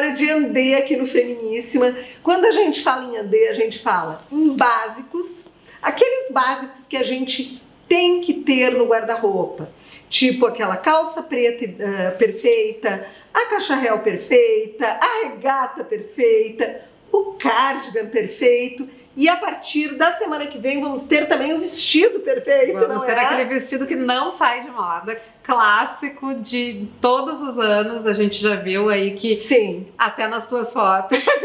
hora de Andê aqui no Feminíssima. Quando a gente fala em Andê, a gente fala em básicos, aqueles básicos que a gente tem que ter no guarda-roupa. Tipo aquela calça preta perfeita, a cacharel perfeita, a regata perfeita, o cardigan perfeito. E a partir da semana que vem vamos ter também o vestido perfeito, Vamos ter aquele vestido que não sai de moda, clássico de todos os anos. A gente já viu aí que... Sim. Até nas tuas fotos. É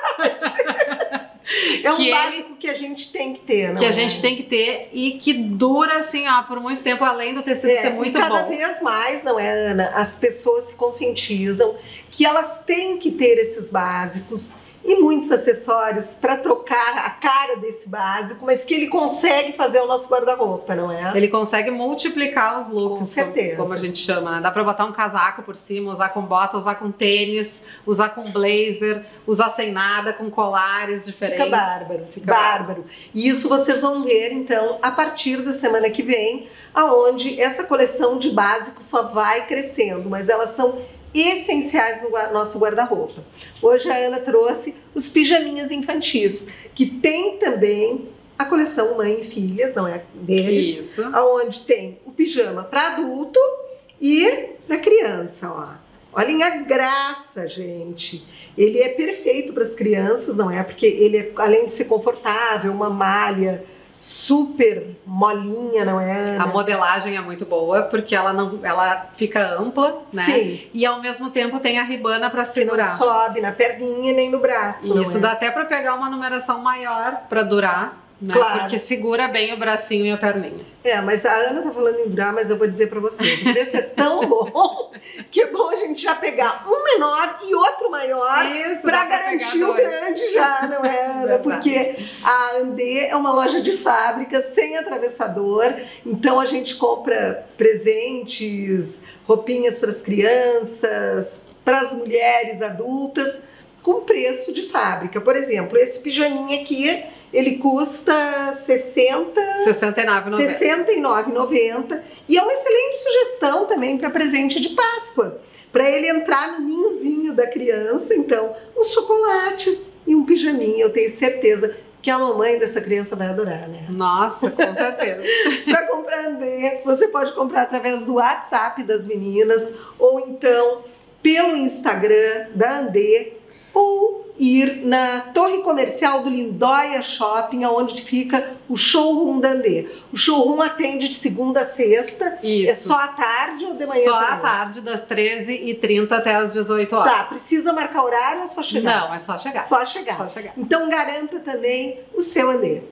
verdade. É um básico que a gente tem que ter, não é? Que a gente tem que ter e que dura, assim, por muito tempo, além do tecido ser muito bom. E cada vez mais, não é, Ana? As pessoas se conscientizam que elas têm que ter esses básicos e muitos acessórios para trocar a cara desse básico, mas que ele consegue fazer o nosso guarda-roupa, não é? Ele consegue multiplicar os looks, com certeza, como a gente chama, né? Dá para botar um casaco por cima, usar com bota, usar com tênis, usar com blazer, usar sem nada, com colares diferentes. Fica bárbaro, fica bárbaro. E isso vocês vão ver, então, a partir da semana que vem, aonde essa coleção de básicos só vai crescendo, mas elas são essenciais no nosso guarda-roupa. Hoje a Ana trouxe os pijaminhas infantis, que tem também a coleção Mãe e Filhas, não é deles? Isso. Onde tem o pijama para adulto e para criança, ó. Olhem a graça, gente. Ele é perfeito para as crianças, não é? Porque ele, além de ser confortável, uma malha super molinha, não é, Ana? A modelagem é muito boa, porque ela fica ampla, né? Sim. E ao mesmo tempo tem a ribana para segurar. Que não sobe na perninha nem no braço. Isso, dá até para pegar uma numeração maior para durar, né? Claro. Porque segura bem o bracinho e a perninha. Mas a Ana tá falando em durar, mas eu vou dizer para vocês, o preço é tão bom que é bom a gente já pegar um menor e outro maior para garantir o grande já, não é, Ana? Porque a Andê é uma loja de fábrica sem atravessador, então a gente compra presentes, roupinhas para as crianças, para as mulheres adultas, com preço de fábrica. Por exemplo, esse pijaminha aqui, ele custa R$ 69,90 e é uma excelente sugestão também para presente de Páscoa, para ele entrar no ninhozinho da criança. Então, uns chocolates e um pijaminha, eu tenho certeza que a mamãe dessa criança vai adorar, né? Nossa, com certeza. Para comprar Andê, você pode comprar através do WhatsApp das meninas ou então pelo Instagram da Andê, ou ir na torre comercial do Lindóia Shopping, onde fica o showroom da Andê. O showroom atende de segunda a sexta. Isso. É só à tarde ou de manhã? Só também? à tarde, das 13h30 até as 18 horas. Tá, precisa marcar horário ou é só chegar? Não, é só chegar. Só chegar. Só chegar. Então garanta também o seu Andê.